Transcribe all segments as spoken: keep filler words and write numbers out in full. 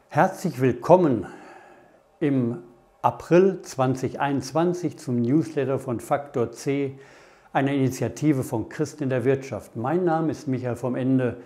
Herzlich willkommen im April zweitausendeinundzwanzig zum Newsletter von Faktor C, einer Initiative von Christen in der Wirtschaft. Mein Name ist Michael vom Ende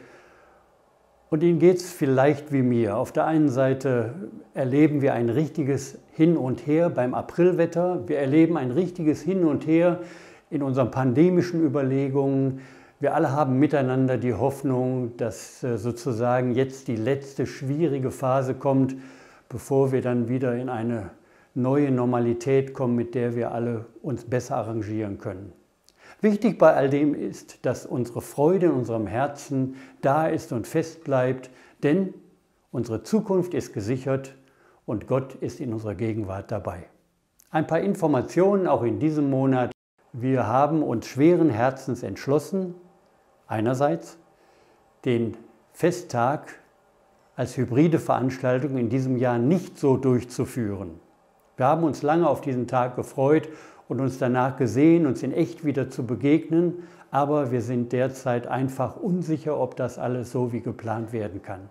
und Ihnen geht es vielleicht wie mir. Auf der einen Seite erleben wir ein richtiges Hin und Her beim Aprilwetter. Wir erleben ein richtiges Hin und Her in unseren pandemischen Überlegungen. Wir alle haben miteinander die Hoffnung, dass sozusagen jetzt die letzte schwierige Phase kommt, bevor wir dann wieder in eine neue Normalität kommen, mit der wir alle uns besser arrangieren können. Wichtig bei all dem ist, dass unsere Freude in unserem Herzen da ist und fest bleibt, denn unsere Zukunft ist gesichert und Gott ist in unserer Gegenwart dabei. Ein paar Informationen auch in diesem Monat. Wir haben uns schweren Herzens entschlossen, einerseits den Festtag als hybride Veranstaltung in diesem Jahr nicht so durchzuführen. Wir haben uns lange auf diesen Tag gefreut und uns danach gesehen, uns in echt wieder zu begegnen, aber wir sind derzeit einfach unsicher, ob das alles so wie geplant werden kann.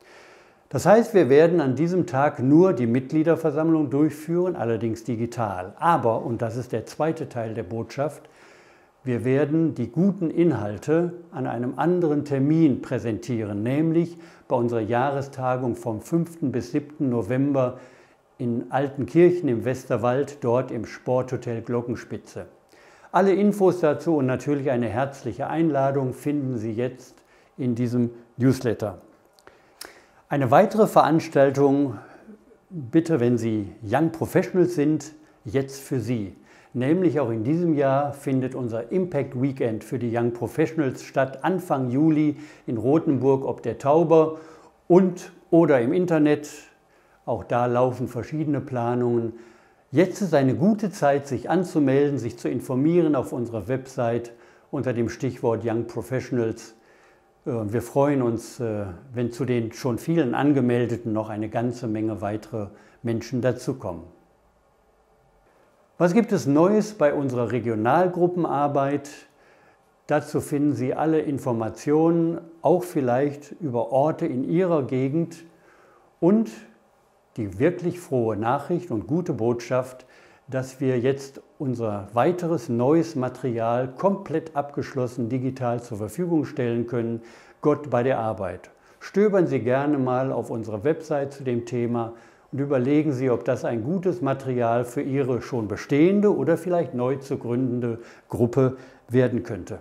Das heißt, wir werden an diesem Tag nur die Mitgliederversammlung durchführen, allerdings digital. Aber, und das ist der zweite Teil der Botschaft, wir werden die guten Inhalte an einem anderen Termin präsentieren, nämlich bei unserer Jahrestagung vom fünften bis siebten November in Altenkirchen im Westerwald, dort im Sporthotel Glockenspitze. Alle Infos dazu und natürlich eine herzliche Einladung finden Sie jetzt in diesem Newsletter. Eine weitere Veranstaltung, bitte, wenn Sie Young Professionals sind, jetzt für Sie. Nämlich auch in diesem Jahr findet unser Impact Weekend für die Young Professionals statt, Anfang Juli in Rothenburg ob der Tauber und oder im Internet. Auch da laufen verschiedene Planungen. Jetzt ist eine gute Zeit, sich anzumelden, sich zu informieren auf unserer Website unter dem Stichwort Young Professionals. Wir freuen uns, wenn zu den schon vielen Angemeldeten noch eine ganze Menge weitere Menschen dazukommen. Was gibt es Neues bei unserer Regionalgruppenarbeit? Dazu finden Sie alle Informationen, auch vielleicht über Orte in Ihrer Gegend und die wirklich frohe Nachricht und gute Botschaft, dass wir jetzt unser weiteres neues Material komplett abgeschlossen digital zur Verfügung stellen können. Gott bei der Arbeit. Stöbern Sie gerne mal auf unserer Website zu dem Thema und überlegen Sie, ob das ein gutes Material für Ihre schon bestehende oder vielleicht neu zu gründende Gruppe werden könnte.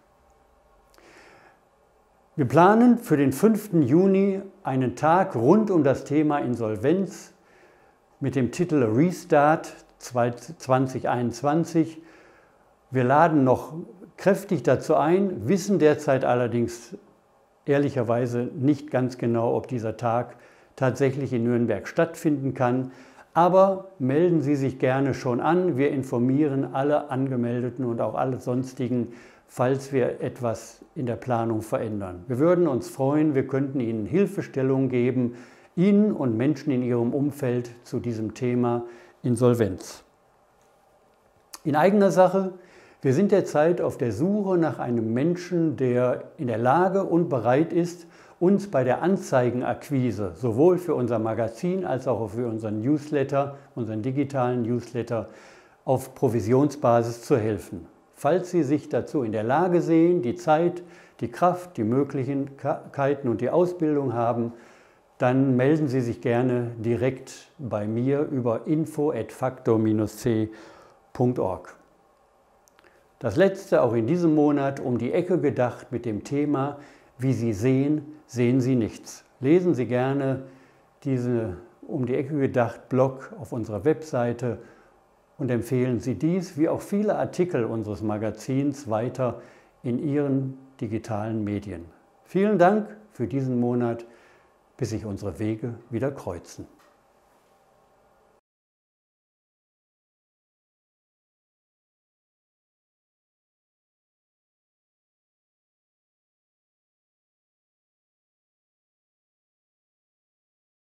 Wir planen für den fünften Juni einen Tag rund um das Thema Insolvenz mit dem Titel Restart zweitausendeinundzwanzig. Wir laden noch kräftig dazu ein, wissen derzeit allerdings ehrlicherweise nicht ganz genau, ob dieser Tag tatsächlich in Nürnberg stattfinden kann. Aber melden Sie sich gerne schon an. Wir informieren alle Angemeldeten und auch alle sonstigen, falls wir etwas in der Planung verändern. Wir würden uns freuen, wir könnten Ihnen Hilfestellung geben, Ihnen und Menschen in Ihrem Umfeld zu diesem Thema Insolvenz. In eigener Sache, wir sind derzeit auf der Suche nach einem Menschen, der in der Lage und bereit ist, uns bei der Anzeigenakquise, sowohl für unser Magazin als auch für unseren Newsletter, unseren digitalen Newsletter, auf Provisionsbasis zu helfen. Falls Sie sich dazu in der Lage sehen, die Zeit, die Kraft, die Möglichkeiten und die Ausbildung haben, dann melden Sie sich gerne direkt bei mir über info at faktor c punkt org. Das letzte auch in diesem Monat um die Ecke gedacht mit dem Thema: Wie Sie sehen, sehen Sie nichts. Lesen Sie gerne diese um die Ecke gedacht Blog auf unserer Webseite und empfehlen Sie dies, wie auch viele Artikel unseres Magazins, weiter in Ihren digitalen Medien. Vielen Dank für diesen Monat, bis sich unsere Wege wieder kreuzen.